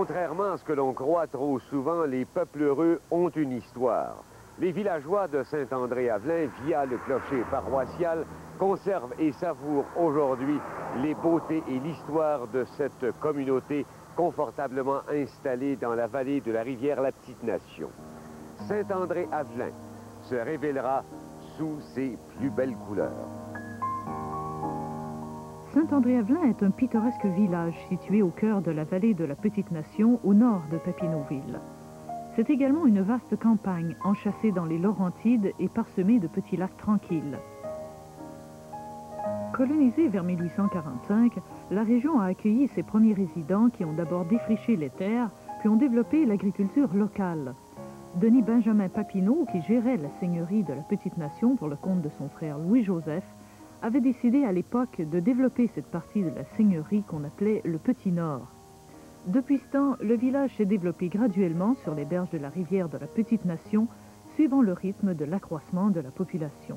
Contrairement à ce que l'on croit trop souvent, les peuples heureux ont une histoire. Les villageois de Saint-André-Avelin, via le clocher paroissial, conservent et savourent aujourd'hui les beautés et l'histoire de cette communauté confortablement installée dans la vallée de la rivière La Petite Nation. Saint-André-Avelin se révélera sous ses plus belles couleurs. Saint-André-Avelin est un pittoresque village situé au cœur de la vallée de la Petite Nation, au nord de Papineauville. C'est également une vaste campagne, enchâssée dans les Laurentides et parsemée de petits lacs tranquilles. Colonisée vers 1845, la région a accueilli ses premiers résidents qui ont d'abord défriché les terres, puis ont développé l'agriculture locale. Denis Benjamin Papineau, qui gérait la seigneurie de la Petite Nation pour le compte de son frère Louis-Joseph, avait décidé à l'époque de développer cette partie de la seigneurie qu'on appelait le Petit Nord. Depuis ce temps, le village s'est développé graduellement sur les berges de la rivière de la Petite Nation, suivant le rythme de l'accroissement de la population.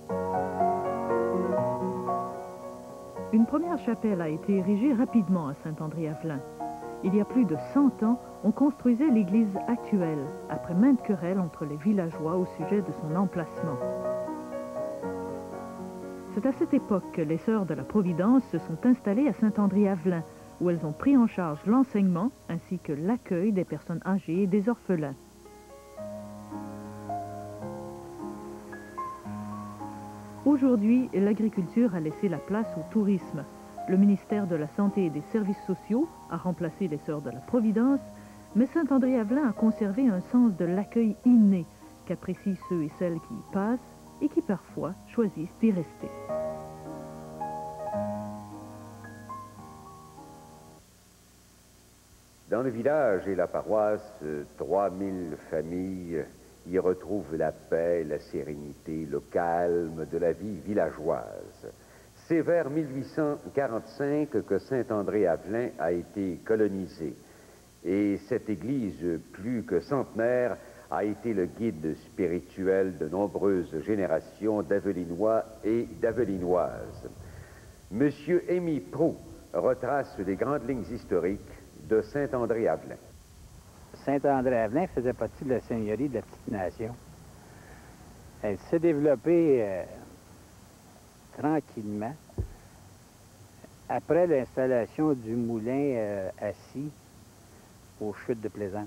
Une première chapelle a été érigée rapidement à Saint-André-Avelin. Il y a plus de 100 ans, on construisait l'église actuelle, après maintes querelles entre les villageois au sujet de son emplacement. C'est à cette époque que les Sœurs de la Providence se sont installées à Saint-André-Avelin, où elles ont pris en charge l'enseignement ainsi que l'accueil des personnes âgées et des orphelins. Aujourd'hui, l'agriculture a laissé la place au tourisme. Le ministère de la Santé et des Services sociaux a remplacé les Sœurs de la Providence, mais Saint-André-Avelin a conservé un sens de l'accueil inné qu'apprécient ceux et celles qui y passent et qui parfois choisissent d'y rester. Dans le village et la paroisse, 3000 familles y retrouvent la paix, la sérénité, le calme de la vie villageoise. C'est vers 1845 que Saint-André-Avelin a été colonisé. Et cette église, plus que centenaire, a été le guide spirituel de nombreuses générations d'Avelinois et d'Avelinoises. Monsieur Émy Proulx retrace les grandes lignes historiques de Saint-André-Avelin. Saint-André-Avelin faisait partie de la seigneurie de la Petite Nation. Elle s'est développée tranquillement après l'installation du moulin assis aux chutes de Plaisance.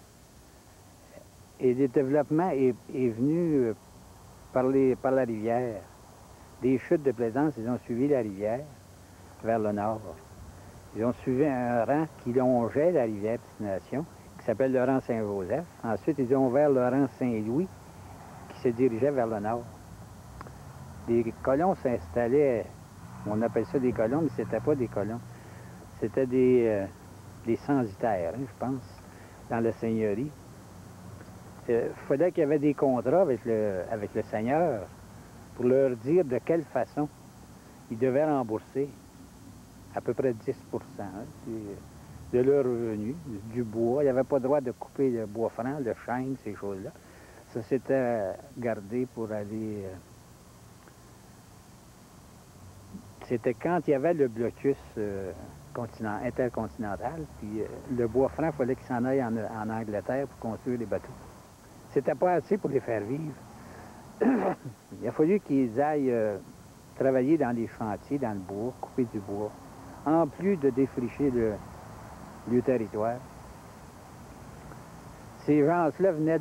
Et le développement est venu par la rivière. Des chutes de Plaisance, ils ont suivi la rivière vers le nord. Ils ont suivi un rang qui longeait la rivière Petite Nation, qui s'appelle le rang Saint-Joseph. Ensuite, ils ont ouvert le rang Saint-Louis, qui se dirigeait vers le nord. Des colons s'installaient, on appelle ça des colons, mais c'était pas des colons. C'était des censitaires, hein, je pense, dans la seigneurie. Il fallait qu'il y avait des contrats avec le seigneur pour leur dire de quelle façon ils devaient rembourser à peu près 10 hein, de leur revenu, du bois. Il n'y avait pas le droit de couper le bois franc, le chêne, ces choses-là. Ça s'était gardé pour aller... C'était quand il y avait le blocus intercontinental, puis le bois franc, il fallait qu'il s'en aille en Angleterre pour construire les bateaux. C'était pas assez pour les faire vivre. Il a fallu qu'ils aillent travailler dans les chantiers, dans le bois, couper du bois, en plus de défricher le territoire. Ces gens-là venaient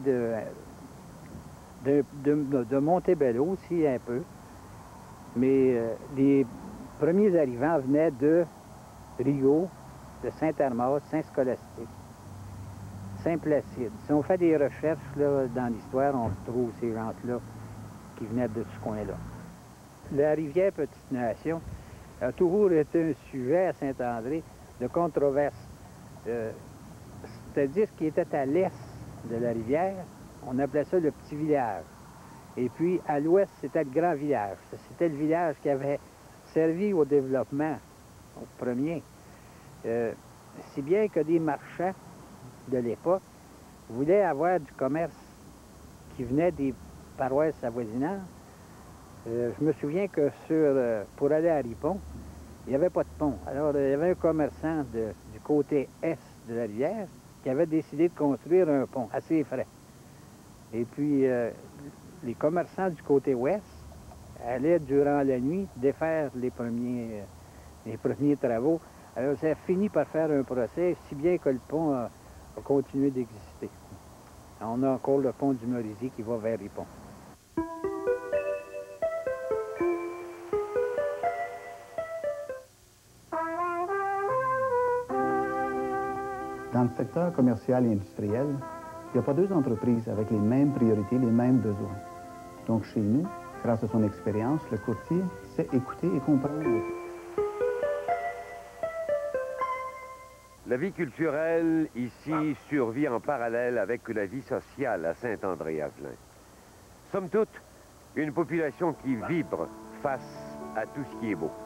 de Montebello aussi un peu, mais les premiers arrivants venaient de Rigaud, de Saint-Hermas, Saint-Scolastique, Saint-Placide. Si on fait des recherches là, dans l'histoire, on trouve ces gens-là qui venaient de ce coin-là. La rivière Petite Nation a toujours été un sujet à Saint-André de controverse. C'est-à-dire ce qui était à l'est de la rivière, on appelait ça le petit village. Et puis à l'ouest, c'était le grand village. C'était le village qui avait servi au développement, au premier. Si bien que des marchands de l'époque voulaient avoir du commerce qui venait des paroisses avoisinantes. Je me souviens que pour aller à Ripon, il n'y avait pas de pont. Alors, il y avait un commerçant du côté est de la rivière qui avait décidé de construire un pont à ses frais. Et puis, les commerçants du côté ouest allaient durant la nuit défaire les premiers travaux. Alors, ça a fini par faire un procès, si bien que le pont a continué d'exister. On a encore le pont du Mauricie qui va vers Ripon. Dans le secteur commercial et industriel, il n'y a pas deux entreprises avec les mêmes priorités, les mêmes besoins. Donc chez nous, grâce à son expérience, le courtier sait écouter et comprendre. La vie culturelle ici survit en parallèle avec la vie sociale à Saint-André-Avelin. Somme toute, une population qui vibre face à tout ce qui est beau.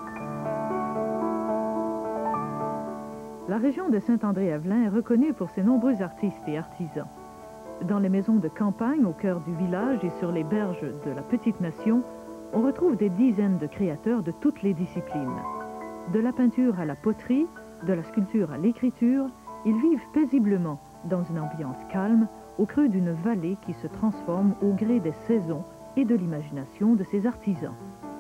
La région de Saint-André-Avelin est reconnue pour ses nombreux artistes et artisans. Dans les maisons de campagne au cœur du village et sur les berges de la Petite Nation, on retrouve des dizaines de créateurs de toutes les disciplines. De la peinture à la poterie, de la sculpture à l'écriture, ils vivent paisiblement dans une ambiance calme au creux d'une vallée qui se transforme au gré des saisons et de l'imagination de ses artisans.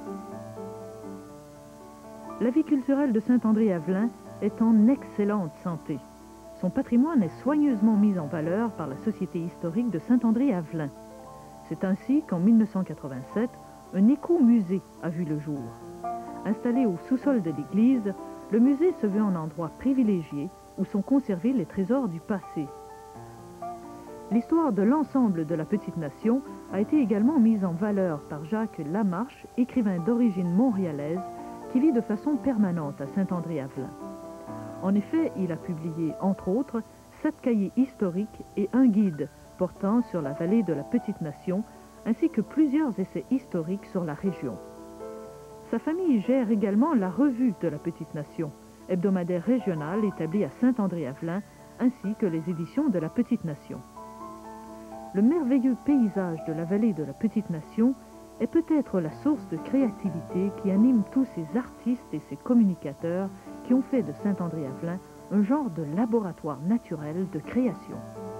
La vie culturelle de Saint-André-Avelin est en excellente santé. Son patrimoine est soigneusement mis en valeur par la Société historique de Saint-André-Avelin. C'est ainsi qu'en 1987, un écomusée a vu le jour. Installé au sous-sol de l'église, le musée se veut un endroit privilégié où sont conservés les trésors du passé. L'histoire de l'ensemble de la Petite Nation a été également mise en valeur par Jacques Lamarche, écrivain d'origine montréalaise, qui vit de façon permanente à Saint-André-Avelin. En effet, il a publié, entre autres, 7 cahiers historiques et un guide portant sur la vallée de la Petite Nation, ainsi que plusieurs essais historiques sur la région. Sa famille gère également la Revue de la Petite Nation, hebdomadaire régional établi à Saint-André-Avelin, ainsi que les éditions de la Petite Nation. Le merveilleux paysage de la vallée de la Petite Nation est peut-être la source de créativité qui anime tous ces artistes et ces communicateurs qui ont fait de Saint-André-Avelin un genre de laboratoire naturel de création.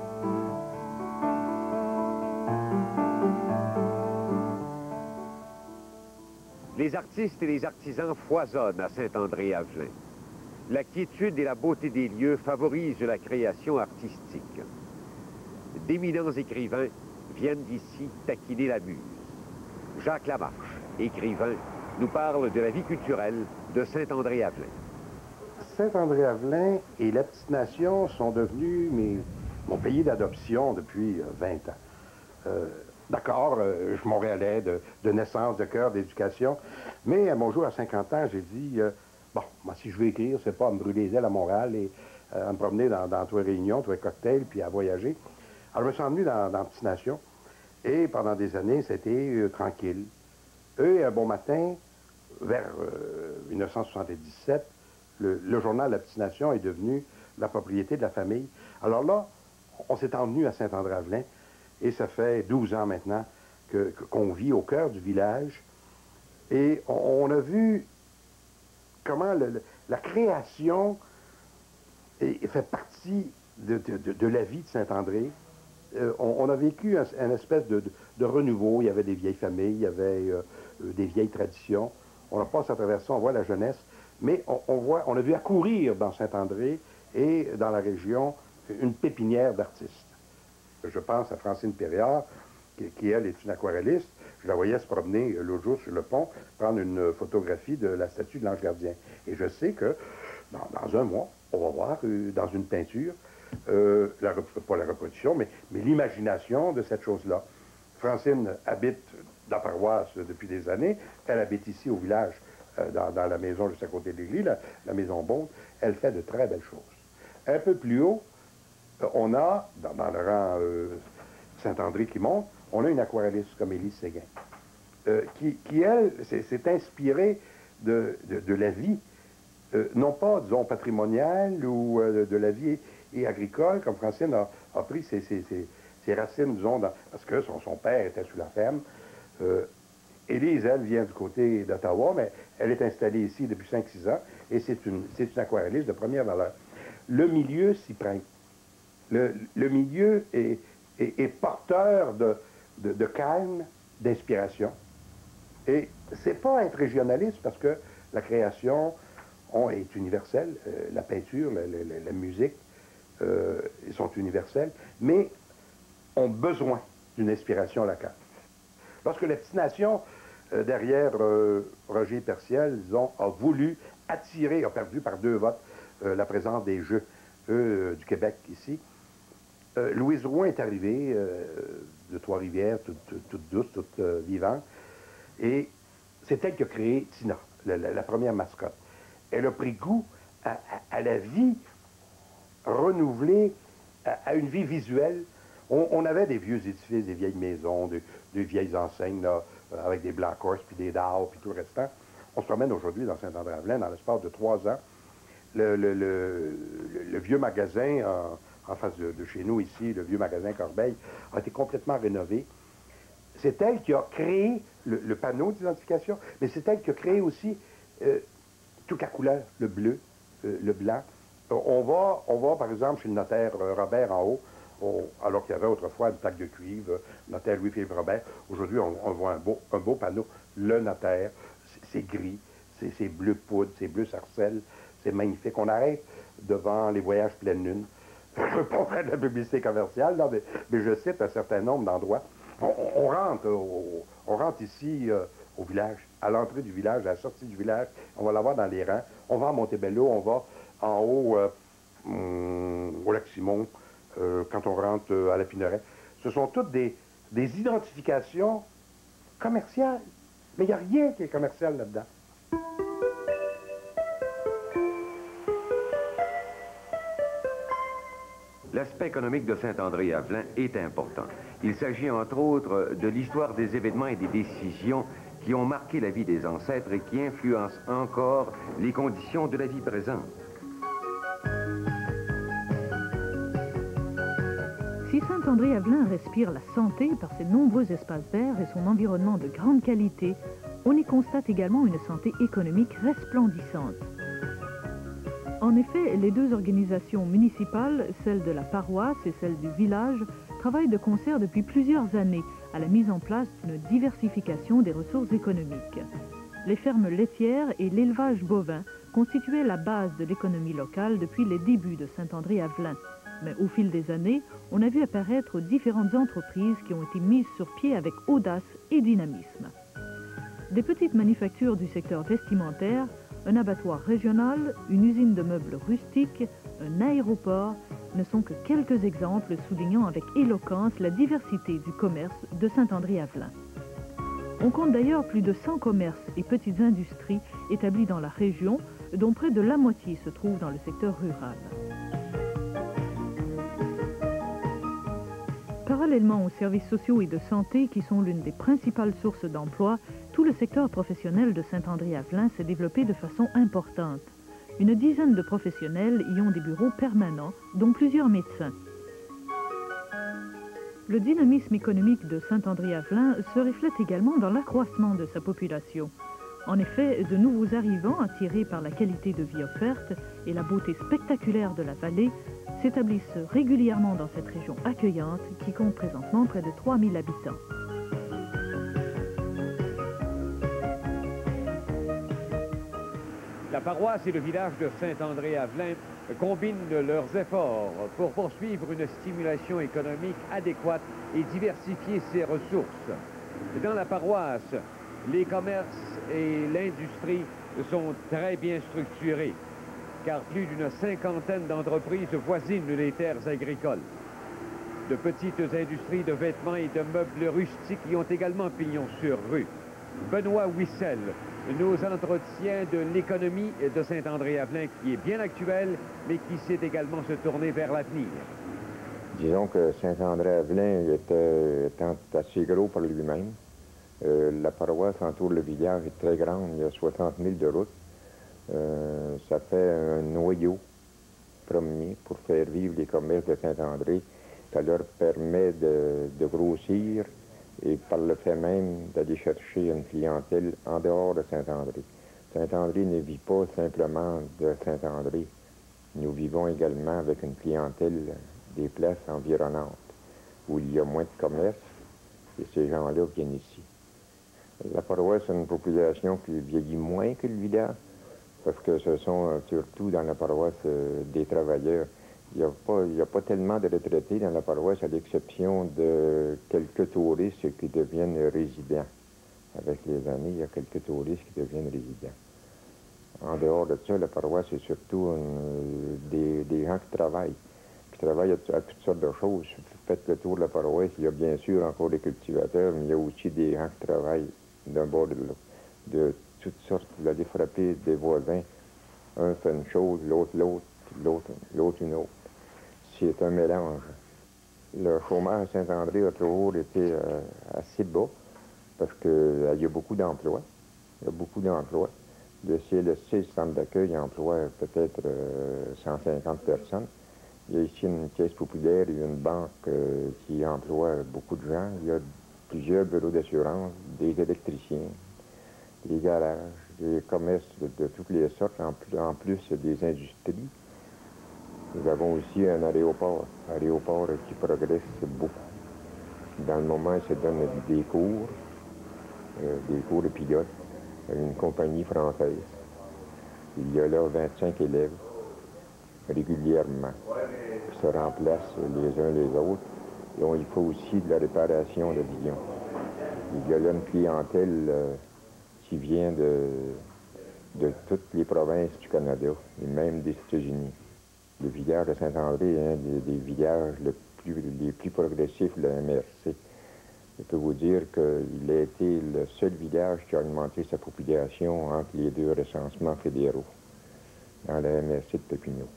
Les artistes et les artisans foisonnent à Saint-André-Avelin. La quiétude et la beauté des lieux favorisent la création artistique. D'éminents écrivains viennent d'ici taquiner la muse. Jacques Lamarche, écrivain, nous parle de la vie culturelle de Saint-André-Avelin. Saint-André-Avelin et la Petite Nation sont devenus mon pays d'adoption depuis 20 ans. D'accord, je suis montréalais de naissance, de cœur, d'éducation, mais à mon jour, à 50 ans, j'ai dit, bon, moi, si je veux écrire, c'est pas à me brûler les ailes à Montréal et à me promener dans tous les réunions, tous les cocktails, puis à voyager. Alors, je me suis emmené dans la Petite Nation, et pendant des années, c'était tranquille. Et un bon matin, vers 1977, le journal La Petite Nation est devenu la propriété de la famille. Alors là, on s'est emmené à Saint-André-Avelin, et ça fait 12 ans maintenant qu'on vit au cœur du village. Et on a vu comment la création fait partie de la vie de Saint-André. On a vécu un espèce de renouveau. Il y avait des vieilles familles, il y avait des vieilles traditions. On passe à travers ça, on voit la jeunesse. Mais on a vu accourir dans Saint-André et dans la région une pépinière d'artistes. Je pense à Francine Périard, qui elle est une aquarelliste. Je la voyais se promener l'autre jour sur le pont, prendre une photographie de la statue de l'Ange Gardien. Et je sais que dans un mois, on va voir dans une peinture, pas la reproduction, mais l'imagination de cette chose-là. Francine habite dans la paroisse depuis des années. Elle habite ici au village, dans la maison juste à côté de l'église, la maison Beaune. Elle fait de très belles choses. Un peu plus haut, on a, dans le rang Saint-André qui monte, on a une aquarelliste comme Élise Séguin, qui elle, s'est inspirée de la vie, non pas, disons, patrimoniale ou de la vie et agricole, comme Francine a pris ses racines, disons, parce que son père était sous la ferme. Élise, elle, vient du côté d'Ottawa, mais elle est installée ici depuis 5-6 ans, et c'est une aquarelliste de première valeur. le milieu s'y prête. Le milieu est porteur de calme, d'inspiration. Et c'est pas être régionaliste parce que la création est universelle, la peinture, la musique sont universelles, mais ont besoin d'une inspiration locale. Lorsque la petite nation, derrière Roger Perciel, disons, a voulu attirer, a perdu par 2 votes la présence des Jeux du Québec ici, Louise Drouin est arrivée de Trois-Rivières, toute douce, toute vivante, et c'est elle qui a créé Tina, la première mascotte. Elle a pris goût à la vie renouvelée, à une vie visuelle. On avait des vieux édifices, des vieilles maisons, des vieilles enseignes, là, avec des Black Horse, puis des Dow, puis tout le restant. On se promène aujourd'hui dans Saint-André-Avelin, dans l'espace de 3 ans. Le vieux magasin en face de chez nous ici, le vieux magasin Corbeil, a été complètement rénové. C'est elle qui a créé le panneau d'identification, mais c'est elle qui a créé aussi toute la couleur, le bleu, le blanc. On va, par exemple, chez le notaire Robert en haut, alors qu'il y avait autrefois une plaque de cuivre, notaire Louis-Philippe Robert. Aujourd'hui, on voit un beau panneau, le notaire, c'est gris, c'est bleu poudre, c'est bleu sarcelle, c'est magnifique. On arrête devant les voyages pleine lune. Je ne veux pas faire de la publicité commerciale, là, mais je cite un certain nombre d'endroits. On rentre ici au village, à l'entrée du village, à la sortie du village. On va l'avoir dans les rangs. On va à Montebello, on va en haut au Lac-Simon, quand on rentre à la Pineret. Ce sont toutes des identifications commerciales. Mais il n'y a rien qui est commercial là-dedans. L'aspect économique de Saint-André-Avelin est important. Il s'agit entre autres de l'histoire des événements et des décisions qui ont marqué la vie des ancêtres et qui influencent encore les conditions de la vie présente. Si Saint-André-Avelin respire la santé par ses nombreux espaces verts et son environnement de grande qualité, on y constate également une santé économique resplendissante. En effet, les 2 organisations municipales, celle de la paroisse et celle du village, travaillent de concert depuis plusieurs années à la mise en place d'une diversification des ressources économiques. Les fermes laitières et l'élevage bovin constituaient la base de l'économie locale depuis les débuts de Saint-André-Avelin. Mais au fil des années, on a vu apparaître différentes entreprises qui ont été mises sur pied avec audace et dynamisme. Des petites manufactures du secteur vestimentaire, un abattoir régional, une usine de meubles rustiques, un aéroport ne sont que quelques exemples soulignant avec éloquence la diversité du commerce de Saint-André-Avelin. On compte d'ailleurs plus de 100 commerces et petites industries établis dans la région, dont près de la moitié se trouve dans le secteur rural. Parallèlement aux services sociaux et de santé, qui sont l'une des principales sources d'emploi, tout le secteur professionnel de Saint-André-Avelin s'est développé de façon importante. Une dizaine de professionnels y ont des bureaux permanents, dont plusieurs médecins. Le dynamisme économique de Saint-André-Avelin se reflète également dans l'accroissement de sa population. En effet, de nouveaux arrivants, attirés par la qualité de vie offerte et la beauté spectaculaire de la vallée, s'établissent régulièrement dans cette région accueillante qui compte présentement près de 3000 habitants. La paroisse et le village de Saint-André-Avelin combinent leurs efforts pour poursuivre une stimulation économique adéquate et diversifier ses ressources. Dans la paroisse, les commerces et l'industrie sont très bien structurés, car plus d'une 50aine d'entreprises voisinent les terres agricoles. De petites industries de vêtements et de meubles rustiques y ont également pignon sur rue. Benoît Wissel nous entretient de l'économie de Saint-André-Avelin qui est bien actuelle, mais qui sait également se tourner vers l'avenir. Disons que Saint-André-Avelin était assez gros par lui-même. La paroisse entoure le village est très grande, il y a 60 000 de route. Ça fait un noyau premier pour faire vivre les commerces de Saint-André. Ça leur permet de grossir et par le fait même d'aller chercher une clientèle en dehors de Saint-André. Saint-André ne vit pas simplement de Saint-André. Nous vivons également avec une clientèle des places environnantes, où il y a moins de commerce, et ces gens-là viennent ici. La paroisse a une population qui vieillit moins que le village, parce que ce sont surtout dans la paroisse des travailleurs. Il n'y a pas tellement de retraités dans la paroisse, à l'exception de quelques touristes qui deviennent résidents. Avec les années, il y a quelques touristes qui deviennent résidents. En dehors de ça, la paroisse, c'est surtout des gens qui travaillent à toutes sortes de choses. Faites le tour de la paroisse, il y a bien sûr encore des cultivateurs, mais il y a aussi des gens qui travaillent d'un bord de l'autre, de toutes sortes. Vous allez frapper des voisins, un fait une chose, l'autre une autre. C'est un mélange. Le chômage à Saint-André a toujours été assez bas, parce qu'il y a beaucoup d'emplois. Il y a beaucoup d'emplois. Le CLSC, le centre d'accueil, emploie peut-être 150 personnes. Il y a ici une caisse populaire et une banque qui emploie beaucoup de gens. Il y a plusieurs bureaux d'assurance, des électriciens, des garages, des commerces de toutes les sortes, en plus des industries. Nous avons aussi un aéroport qui progresse beaucoup. Dans le moment, il se donne des cours de pilote à une compagnie française. Il y a là 25 élèves régulièrement qui se remplacent les uns les autres. Donc, il faut aussi de la réparation d'avions. Il y a là une clientèle qui vient de toutes les provinces du Canada et même des États-Unis. Le village de Saint-André est un des villages les plus progressifs de la MRC. Je peux vous dire qu'il a été le seul village qui a augmenté sa population entre les deux recensements fédéraux dans la MRC de Papineau.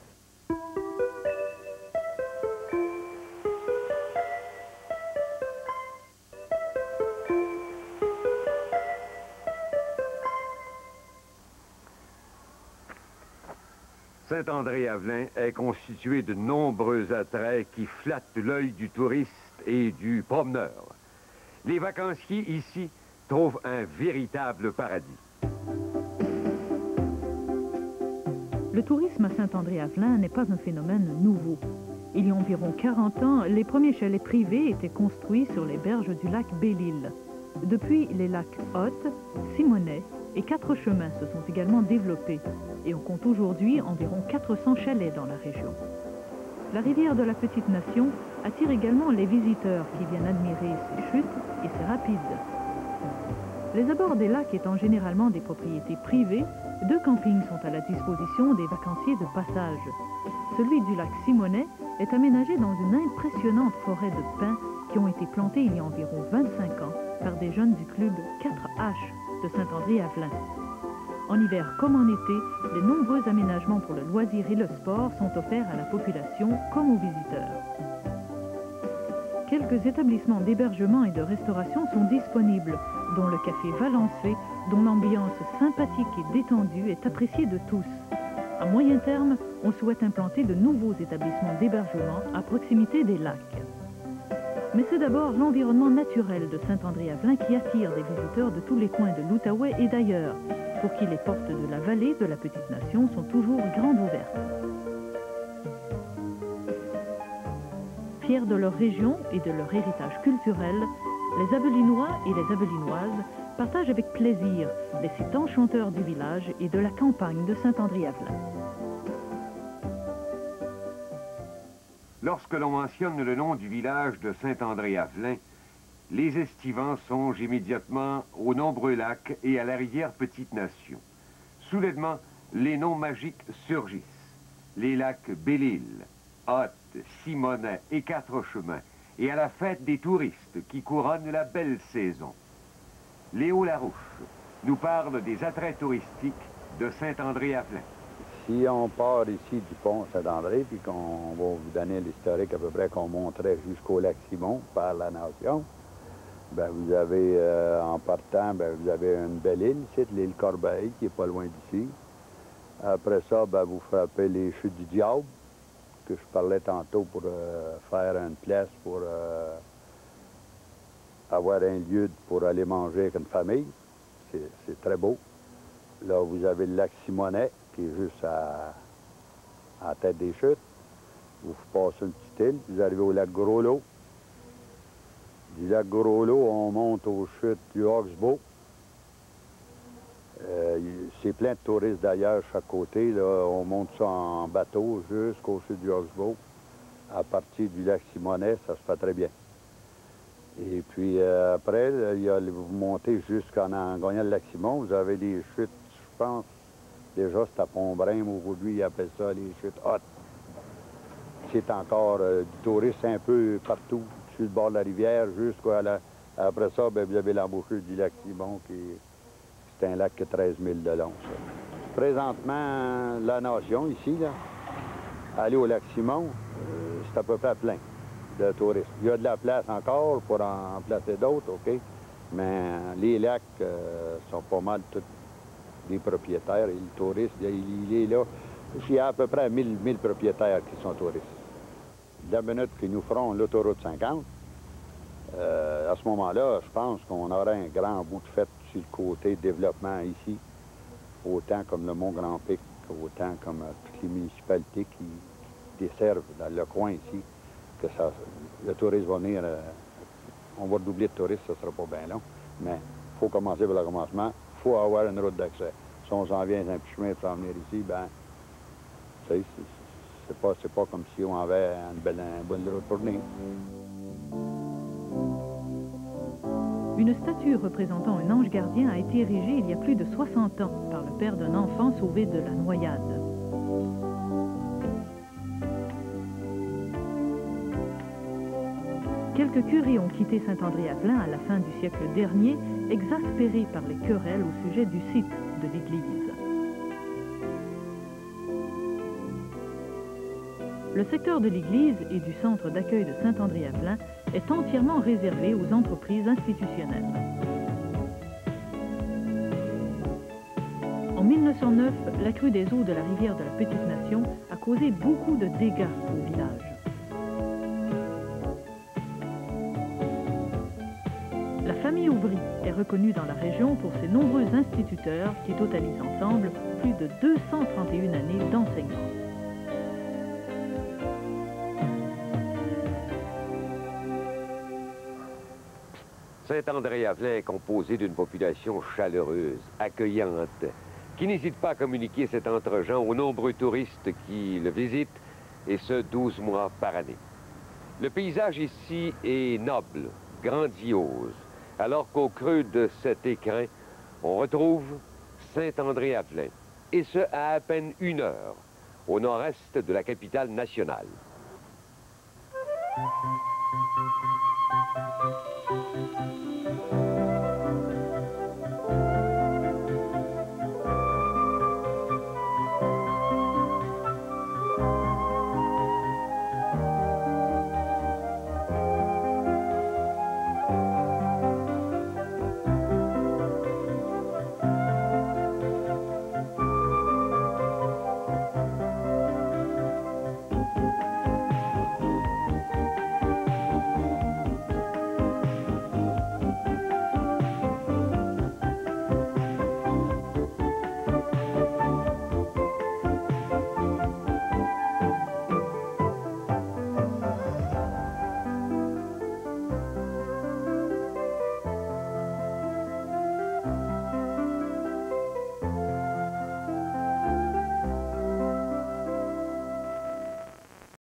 Saint-André-Avelin est constitué de nombreux attraits qui flattent l'œil du touriste et du promeneur. Les vacanciers ici trouvent un véritable paradis. Le tourisme à Saint-André-Avelin n'est pas un phénomène nouveau. Il y a environ 40 ans, les premiers chalets privés étaient construits sur les berges du lac Belle-Île. Depuis, les lacs Hotte, Simonet et Quatre Chemins se sont également développés et on compte aujourd'hui environ 400 chalets dans la région. La rivière de la Petite Nation attire également les visiteurs qui viennent admirer ses chutes et ses rapides. Les abords des lacs étant généralement des propriétés privées, 2 campings sont à la disposition des vacanciers de passage. Celui du lac Simonet est aménagé dans une impressionnante forêt de pins qui ont été plantés il y a environ 25 ans par des jeunes du club 4H de Saint-André-Avelin. En hiver comme en été, de nombreux aménagements pour le loisir et le sport sont offerts à la population comme aux visiteurs. Quelques établissements d'hébergement et de restauration sont disponibles, dont le café Valençay, dont l'ambiance sympathique et détendue est appréciée de tous. À moyen terme, on souhaite implanter de nouveaux établissements d'hébergement à proximité des lacs. Mais c'est d'abord l'environnement naturel de Saint-André-Avelin qui attire des visiteurs de tous les coins de l'Outaouais et d'ailleurs, pour qui les portes de la vallée de la Petite Nation sont toujours grandes ouvertes. Fiers de leur région et de leur héritage culturel, les Avelinois et les Avelinoises partagent avec plaisir les sites enchanteurs du village et de la campagne de Saint-André-Avelin. Lorsque l'on mentionne le nom du village de Saint-André-Avelin, les estivants songent immédiatement aux nombreux lacs et à la rivière Petite Nation. Soudainement, les noms magiques surgissent. Les lacs Belle-Île, Hotte, Simonet et Quatre Chemins, et à la fête des touristes qui couronnent la belle saison. Léo Larouche nous parle des attraits touristiques de Saint-André-Avelin. Si on part ici du pont Saint-André, puis qu'on va vous donner l'historique à peu près qu'on montrait jusqu'au lac Simon par la nation, ben vous avez, en partant, ben vous avez une belle île, c'est l'île Corbeil, qui n'est pas loin d'ici. Après ça, ben vous frappez les chutes du Diable, que je parlais tantôt pour faire une place pour avoir un lieu pour aller manger avec une famille. C'est très beau. Là, vous avez le lac Simonet, qui est juste à la tête des chutes. Vous passez une petite île, puis vous arrivez au lac Gros-Lot. Du lac Gros-Lot, on monte aux chutes du Oxbow. C'est plein de touristes d'ailleurs chaque côté. Là. On monte ça en bateau jusqu'au chutes du Oxbow. À partir du lac Simonet, ça se fait très bien. Et puis après, là, vous montez jusqu'en gagnant le lac Simon, vous avez des chutes, je pense, déjà c'est à Pont-Brème, aujourd'hui ils appellent ça les chutes hautes. C'est encore du tourisme un peu partout, sur le bord de la rivière, jusqu'à la... Après ça, bien, vous avez l'embouchure du lac Simon, qui c'est un lac de 13 000 de long, ça. Présentement, la nation ici, là, aller au lac Simon, c'est à peu près plein de touristes. Il y a de la place encore pour en placer d'autres, OK? Mais les lacs sont pas mal tous des propriétaires. Et le touriste, il est là. Il y a à peu près 1000 propriétaires qui sont touristes. La minute qu'ils nous feront l'autoroute 50, à ce moment-là, je pense qu'on aura un grand bout de fait sur le côté développement ici, autant comme le Mont-Grand-Pic, autant comme toutes les municipalités qui desservent dans le coin ici. Que ça, le tourisme va venir, on va redoubler de touristes, ça ne sera pas bien long, mais il faut commencer par le commencement, il faut avoir une route d'accès. Si on s'en vient un petit chemin pour s'en venir ici, ben, c'est pas comme si on avait une bonne route pour venir. Une statue représentant un ange gardien a été érigée il y a plus de 60 ans par le père d'un enfant sauvé de la noyade. Quelques curés ont quitté Saint-André-Avelin à la fin du siècle dernier, exaspérés par les querelles au sujet du site de l'église. Le secteur de l'église et du centre d'accueil de Saint-André-Avelin est entièrement réservé aux entreprises institutionnelles. En 1909, la crue des eaux de la rivière de la Petite-Nation a causé beaucoup de dégâts au village. La famille Aubry est reconnue dans la région pour ses nombreux instituteurs qui totalisent ensemble plus de 231 années d'enseignement. Saint-André-Avelin est composé d'une population chaleureuse, accueillante, qui n'hésite pas à communiquer cet entre-gens aux nombreux touristes qui le visitent, et ce 12 mois par année. Le paysage ici est noble, grandiose, alors qu'au creux de cet écrin, on retrouve Saint-André-Avelin, et ce à peine 1 heure, au nord-est de la capitale nationale.